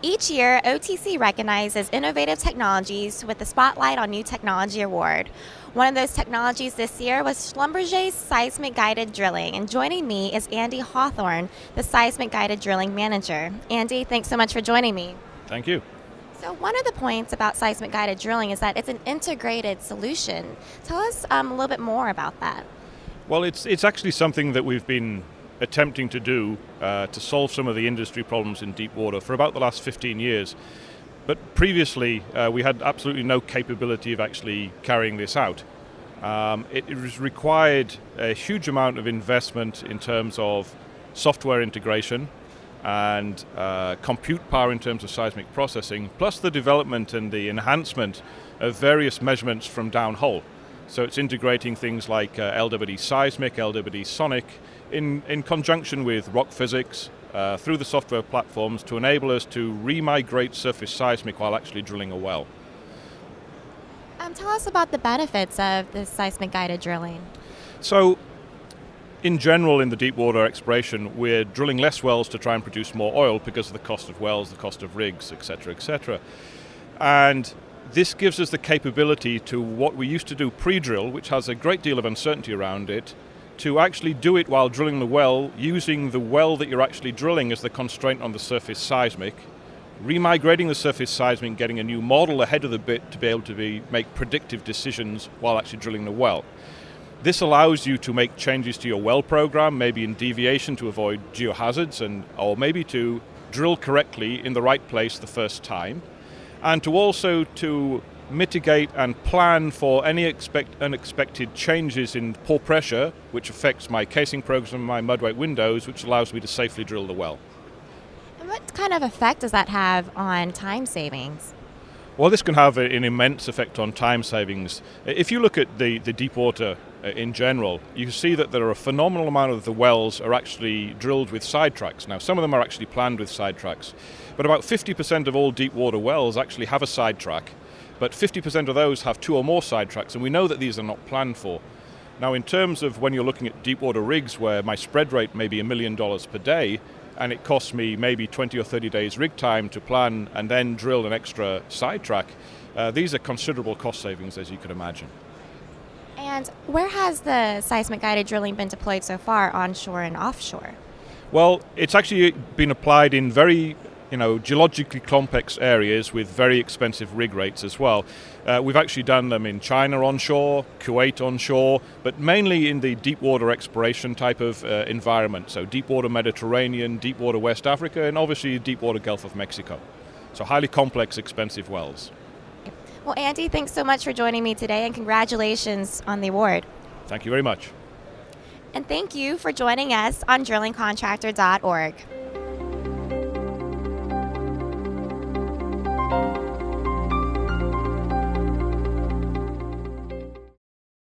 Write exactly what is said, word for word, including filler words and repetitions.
Each year, O T C recognizes innovative technologies with the Spotlight on New Technology Award. One of those technologies this year was Schlumberger's seismic guided drilling. And joining me is Andy Hawthorne, the seismic guided drilling manager. Andy, thanks so much for joining me. Thank you. So one of the points about seismic guided drilling is that it's an integrated solution. Tell us um, a little bit more about that. Well, it's it's actually something that we've been attempting to do uh, to solve some of the industry problems in deep water for about the last fifteen years. But previously, uh, we had absolutely no capability of actually carrying this out. Um, it, it was required a huge amount of investment in terms of software integration and uh, compute power in terms of seismic processing, plus the development and the enhancement of various measurements from downhole. So it's integrating things like uh, L W D seismic, L W D sonic, in, in conjunction with rock physics uh, through the software platforms to enable us to remigrate surface seismic while actually drilling a well. Um, tell us about the benefits of this seismic guided drilling. So, in general, in the deep water exploration, we're drilling less wells to try and produce more oil because of the cost of wells, the cost of rigs, et cetera, et cetera. And this gives us the capability to what we used to do pre-drill, which has a great deal of uncertainty around it, to actually do it while drilling the well, using the well that you're actually drilling as the constraint on the surface seismic, remigrating the surface seismic, getting a new model ahead of the bit to be able to be, make predictive decisions while actually drilling the well. This allows you to make changes to your well program, maybe in deviation to avoid geohazards, and, or maybe to drill correctly in the right place the first time, and to also to mitigate and plan for any expect, unexpected changes in pore pressure, which affects my casing program and my mud weight windows, which allows me to safely drill the well. And what kind of effect does that have on time savings? Well, this can have an immense effect on time savings. If you look at the, the deep water in general, you see that there are a phenomenal amount of the wells are actually drilled with sidetracks. Now, some of them are actually planned with sidetracks, but about fifty percent of all deep water wells actually have a sidetrack, but fifty percent of those have two or more sidetracks, and we know that these are not planned for. Now, in terms of when you're looking at deep water rigs where my spread rate may be a million dollars per day, and it costs me maybe twenty or thirty days rig time to plan and then drill an extra sidetrack, uh, these are considerable cost savings, as you could imagine. And where has the seismic guided drilling been deployed so far, onshore and offshore? Well, it's actually been applied in very you know, geologically complex areas with very expensive rig rates as well. Uh, we've actually done them in China onshore, Kuwait onshore, but mainly in the deep water exploration type of uh, environment. So deep water Mediterranean, deep water West Africa, and obviously deep water Gulf of Mexico. So highly complex, expensive wells. Well, Andy, thanks so much for joining me today, and congratulations on the award. Thank you very much. And thank you for joining us on drilling contractor dot org.